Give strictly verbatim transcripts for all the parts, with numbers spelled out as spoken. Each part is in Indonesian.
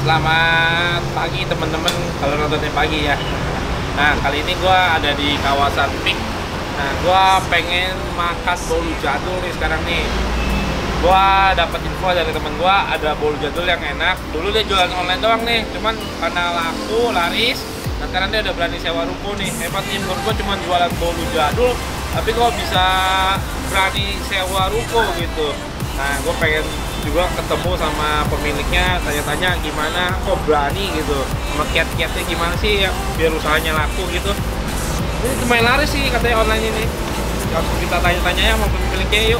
Selamat pagi teman-teman, kalau nontonnya pagi ya. Nah, kali ini gua ada di kawasan Pik. Nah, gua pengen makan bolu jadul nih sekarang nih. Gua dapat info dari temen gua ada bolu jadul yang enak. Dulu dia jualan online doang nih, cuman karena laku, laris. Nah, sekarang dia udah berani sewa ruko nih. Hebat nih menurut gua, cuman jualan bolu jadul, tapi gua bisa berani sewa ruko gitu. Nah, gua pengen juga ketemu sama pemiliknya, tanya-tanya gimana kok berani gitu, sama kiat-kiatnya gimana sih ya biar usahanya laku gitu. Ini lumayan laris sih katanya online ini. Langsung kita tanya-tanya ya sama pemiliknya, yuk.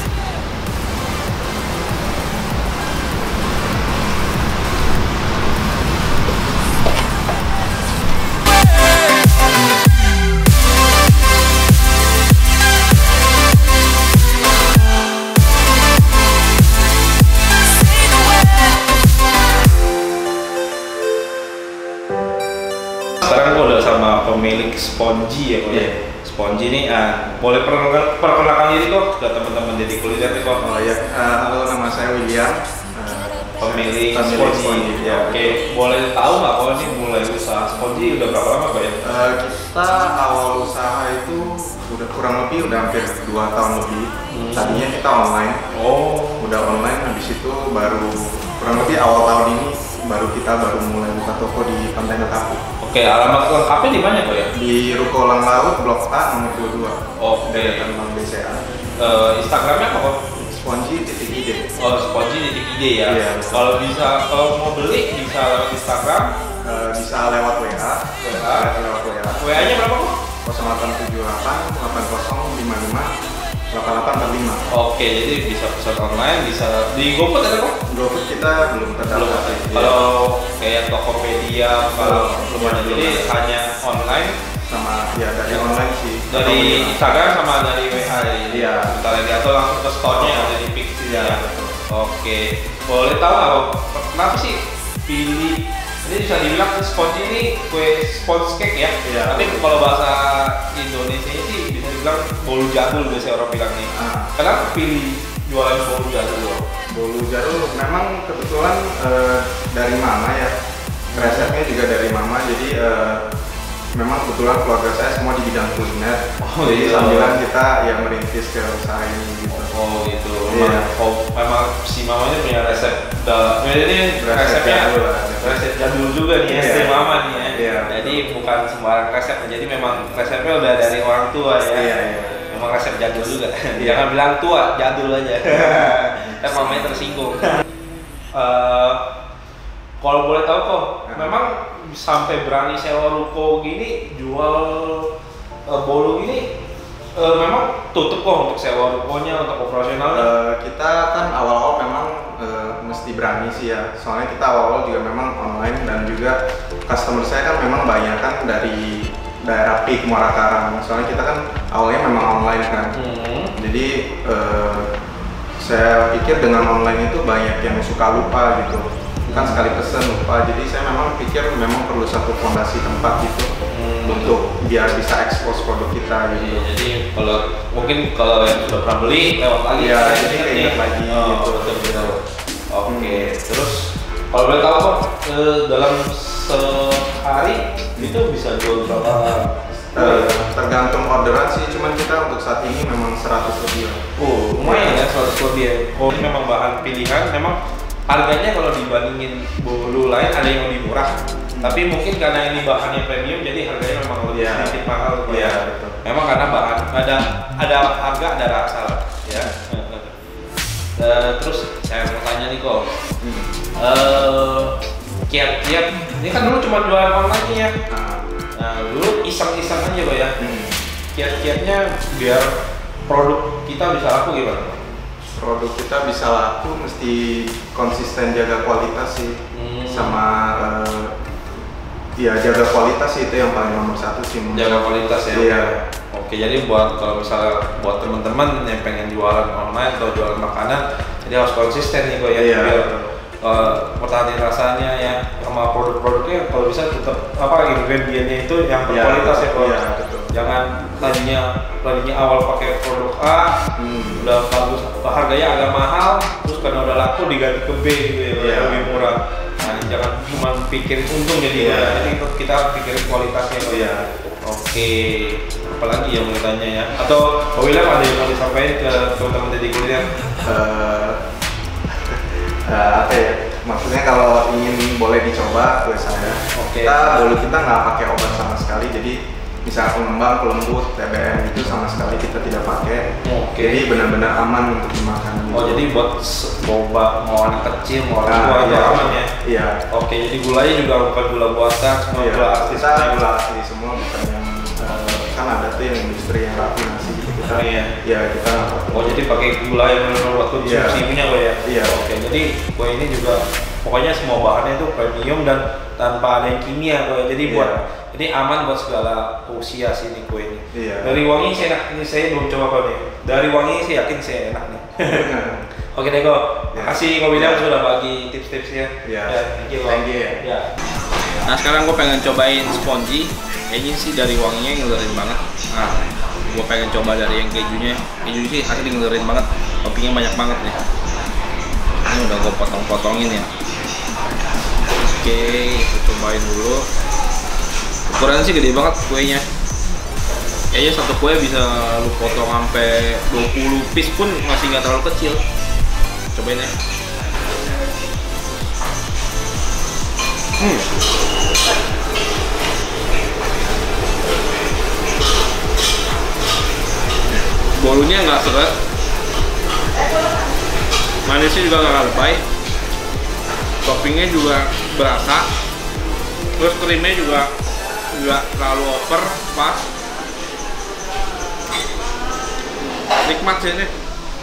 Sekarang gue udah sama pemilik Sponji ya, kok ya. Sponji nih, ah, boleh perkenalkan, perkenalkan diri kok ke teman-teman jadi kuliner nih kok. Oh ya, uh, halo, nama saya William, uh, pemilik, pemilik Sponji. Sponji. Ya, oke, okay. Boleh tahu nggak kalau ini mulai usaha Sponji udah berapa lama kok ya? Uh, kita awal usaha itu udah kurang lebih udah hampir dua tahun lebih. Hmm. Tadinya kita online. Oh, udah online. Habis itu baru kurang lebih awal tahun ini baru kita baru mulai buka toko di Pantai Netapu. Oke, alamat lengkapnya di mana kok ya? Di Ruko Lang Laut, Blok A nomor dua puluh dua. Oh, oke. Dari Bank B C A. Uh, Instagramnya apa kok? Sponji titik ide. Oh, Sponji titik ide ya. Iya, kalau bisa, kalau mau beli bisa lewat Instagram, uh, bisa lewat W A. W A. Lewat W A. W A-nya berapa kok? nol delapan tujuh delapan delapan nol lima lima delapan delapan empat lima. Oke, jadi bisa pesan online, bisa di GoFood ada kok? GoFood kita belum terdaftar. Belum. Kalau kayak Tokopedia, kalau belum ada, jadi hanya online sama ya dari online sih. Dari Instagram sama dari W A. Iya. Kita lagi atau langsung ke store-nya yang ada di Pik. Iya. Oke, boleh tahu nggak kok kenapa sih pilih? Ini bisa dibilang sponge ini kue sponge cake ya. Iya. Tapi kalau bahasa Indonesia sih bisa dibilang bolu jadul biasanya orang bilang nih. Ah. Kenapa pilih jualan bolu jadul? Bolu jadul memang kebetulan uh, dari mama ya. Resepnya juga dari mama. Jadi uh, memang kebetulan keluarga saya semua di bidang kuliner. Oh, jadi iya. sambilan kita yang merintis ke usaha ini gitu. Oh gitu. Iya. Memang, oh, memang si mamanya punya resep. Dah, ini Resep resepnya jadul lah. resep jadul juga nih, Iya. S D mama nih ya. Iya. Jadi bukan sembarang resep. Jadi memang resepnya udah dari orang tua ya. Iya, iya. Memang resep jadul juga. Iya. Jangan bilang tua, jadul aja. Ntar mamanya tersinggung. uh, kalau boleh tahu kok, memang sampai berani sewa ruko gini jual uh, bolu gini. Uh, memang tutup kok untuk sewa rukonya, untuk operasionalnya. Uh, kita kan awal-awal memang uh, mesti berani sih ya. Soalnya kita awal-awal juga memang online dan juga customer saya kan memang banyak kan dari daerah Pik, Muara Karang. Soalnya kita kan awalnya memang online kan. Hmm. Jadi uh, saya pikir dengan online itu banyak yang suka lupa gitu. Kan sekali pesen lupa. Jadi saya memang pikir memang perlu satu fondasi tempat gitu. Hmm, untuk biar bisa ekspos produk kita gitu. Iya, jadi kalau mungkin kalau yang sudah pernah beli lewat lagi ya, jadi keinget lagi oh, gitu. Betul, betul. Oke, hmm. Terus kalau boleh tahu kok eh, dalam sehari itu bisa jual berapa? Uh, tergantung orderan sih, cuman kita untuk saat ini memang seratus lebih. Oh, lumayan ya seratus lebih. Oh, ini memang bahan pilihan, memang harganya kalau dibandingin bolu lain ada yang lebih murah. Tapi mungkin karena ini bahannya premium, jadi harganya memang lebih yeah. sedikit mahal. Iya, yeah, betul. Memang karena bahan ada ada harga, ada rasa lah. Ya. uh, terus saya mau tanya nih kok, hmm. uh, kiat-kiat ini kan dulu cuma jualan online nih ya. Nah, dulu iseng-iseng aja kok ya. Hmm. Kiat-kiatnya biar produk kita bisa laku gimana? Produk kita bisa laku mesti konsisten jaga kualitas sih. Hmm. Sama uh, ya jaga kualitas sih, itu yang paling nomor satu sih. Jaga kualitas ya. Iya. Oke, jadi buat kalau misalnya buat teman-teman yang pengen jualan online atau jualan makanan, jadi harus konsisten nih kok ya. Iya. Biar uh, pertahanin rasanya ya, sama produk-produknya kalau bisa tetap apa ingredientnya itu yang berkualitas ya, ya kok. Iya, betul. Jangan tadinya tadinya awal pakai produk A, hmm. udah bagus, harganya agak mahal, terus karena udah laku diganti ke B gitu ya, yeah. lebih murah. Nah, jangan pikirin untung jadi Iya. ya. Jadi kita pikirin kualitasnya. Iya. Oke, apalagi yang mau tanya ya? Atau Pak William ada yang mau disampaikan ke teman-teman Deddy Kuliner? Eh, eh, apa ya? Maksudnya kalau ingin boleh dicoba ke saya. Oke. Kita bolu kita nggak pakai obat sama sekali. Jadi misal pengembang, pelembut, T B M itu sama sekali kita tidak pakai. Oke. Jadi benar-benar aman untuk dimakan. Oh jadi buat se- boba mau anak kecil mau orang Nah, tua itu iya. aman ya? Iya. Oke, jadi gulanya juga bukan gula buatan, cuma Iya, gula asli kita gula asli semua, bukan yang eh, kan ada tuh yang industri yang rafinasi gitu. Kita, Iya. ya kita nggak pakai. Oh jadi pakai gula yang benar-benar buat konsumsi Iya. punya kok ya? Iya. Oke, jadi kue ini juga pokoknya semua bahannya itu premium dan tanpa ada yang kimia kok ya. Jadi Iya. buat jadi aman buat segala usia sih ini kue ini. Iya. Dari wangi saya enak, ini saya belum coba kok nih. Dari wangi saya yakin saya enak nih. Oke deh kok, Ya. makasih Ko William Ya. sudah bagi tips-tipsnya. Ya. Ya, thank you. Ko. Thank you ya. Ya. Nah sekarang gue pengen cobain spongy. Kayaknya sih dari wanginya ngelerin banget. Nah, gue pengen coba dari yang kejunya. Kejunya sih asli ngelerin banget. Toppingnya banyak banget nih. Ini udah gue potong-potongin ya. Oke, kita cobain dulu. Ukurannya sih gede banget kuenya. Kayaknya satu kue bisa lu potong sampai dua puluh piece pun masih nggak terlalu kecil. Cobain ya. Hmm. Bolunya nggak seret, manisnya juga nggak lebay, toppingnya juga berasa, terus krimnya juga nggak terlalu over, pas, nikmat sih ini.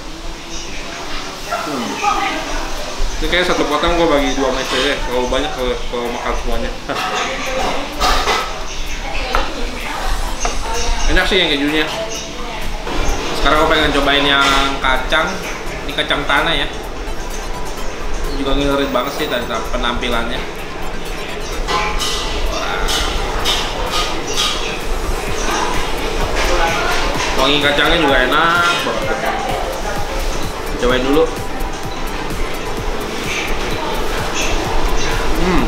Hmm. Ini kayak satu potong gue bagi dua meja deh, kalau banyak kalau, kalau makan semuanya. Enak sih yang kejunya. Sekarang gue pengen cobain yang kacang. Ini kacang tanah ya. Ini juga ngilerin banget sih dari penampilannya. Wah. Wangi kacangnya juga enak banget. Cobain dulu. Hmm.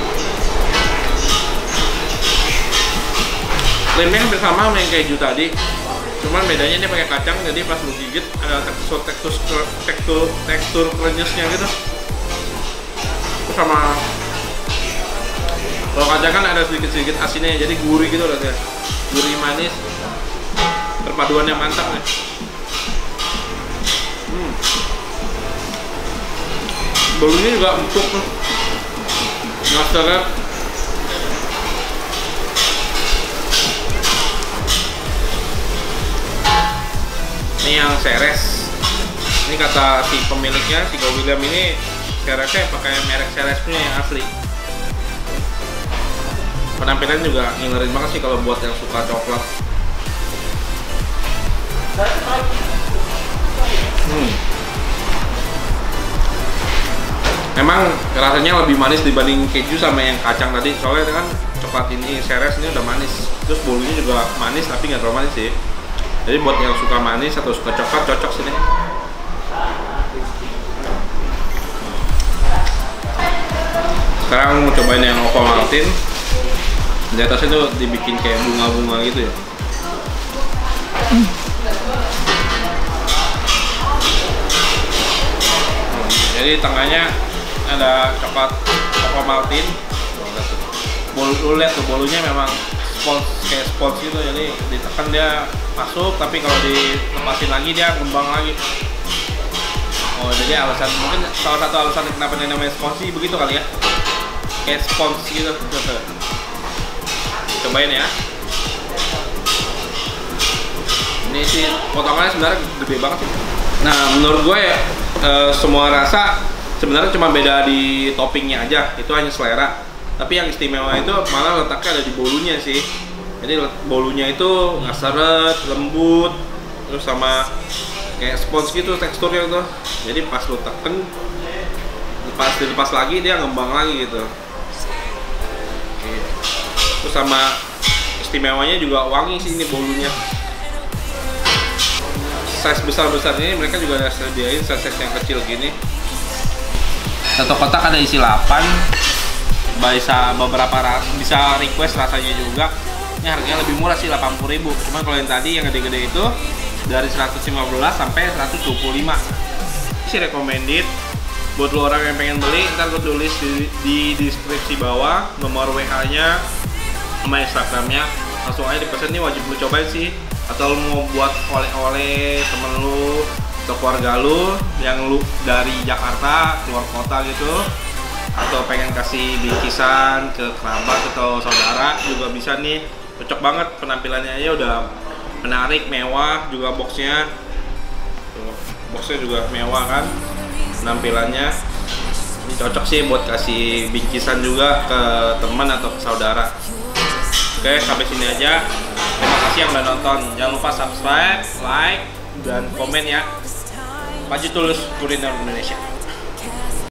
Krimnya hampir sama sama yang keju tadi. Cuman bedanya dia pakai kacang, jadi pas lu gigit ada tekstur tekstur tekstur tekstur krenyesnya gitu. Terus sama kalau kacang kan ada sedikit-sedikit asinnya, jadi gurih gitu rasanya. Gurih manis. Perpaduannya mantap nih. Hmm. Bolunya juga empuk tuh. Nggak seret. Ini yang seres. Ini kata si pemiliknya, si Ko William ini seresnya pakai merek seres punya yang asli. Penampilan juga ngilerin banget sih kalau buat yang suka coklat. Hmm. Emang rasanya lebih manis dibanding keju sama yang kacang tadi. Soalnya kan coklat ini seres ini udah manis. Terus bolunya juga manis tapi nggak terlalu manis sih. Jadi buat yang suka manis atau suka coklat cocok sini. Sekarang mau cobain yang Ovomaltine. Di atasnya tuh dibikin kayak bunga-bunga gitu ya. Hmm. Jadi tengahnya ada coklat Ovomaltine. Bol, lu lihat tuh bolunya memang spons kayak spons gitu, jadi ditekan dia masuk, tapi kalau dilepasin lagi dia ngembang lagi. Oh jadi alasan, mungkin salah satu alasan kenapa ini namanya spons begitu kali ya, kayak spons gitu. Cobain ya. Ini sih potongannya sebenarnya gede banget sih. Nah menurut gue ya, e, semua rasa sebenarnya cuma beda di toppingnya aja, itu hanya selera. Tapi yang istimewa itu malah letaknya ada di bolunya sih. Jadi bolunya itu nggak seret, lembut, terus sama kayak spons gitu teksturnya tuh. Jadi pas lo teken, lepas dilepas lagi dia ngembang lagi gitu. Terus sama istimewanya juga wangi sih ini bolunya. Size besar-besar ini mereka juga ada sediain size yang kecil gini. Satu kotak ada isi delapan. bisa beberapa ras, bisa request rasanya juga. Ini harganya lebih murah sih, delapan puluh ribu. Cuman kalau yang tadi yang gede-gede itu dari seratus lima belas sampai seratus dua puluh lima. Sih recommended buat lo orang yang pengen beli. Ntar gue tulis di, di deskripsi bawah nomor W H-nya sama Instagramnya, langsung aja dipesan. Nih wajib lu cobain sih. Atau lu mau buat oleh-oleh temen lu atau keluarga lu yang lu dari Jakarta keluar kota gitu, atau pengen kasih bingkisan ke kerabat atau saudara juga bisa nih. Cocok banget, penampilannya aja udah menarik, mewah juga boxnya. Tuh, boxnya juga mewah kan penampilannya. Ini cocok sih buat kasih bingkisan juga ke teman atau ke saudara. Oke, sampai sini aja. Terima kasih yang udah nonton. Jangan lupa subscribe, like, dan komen ya. Maju Tulus Kuliner Indonesia.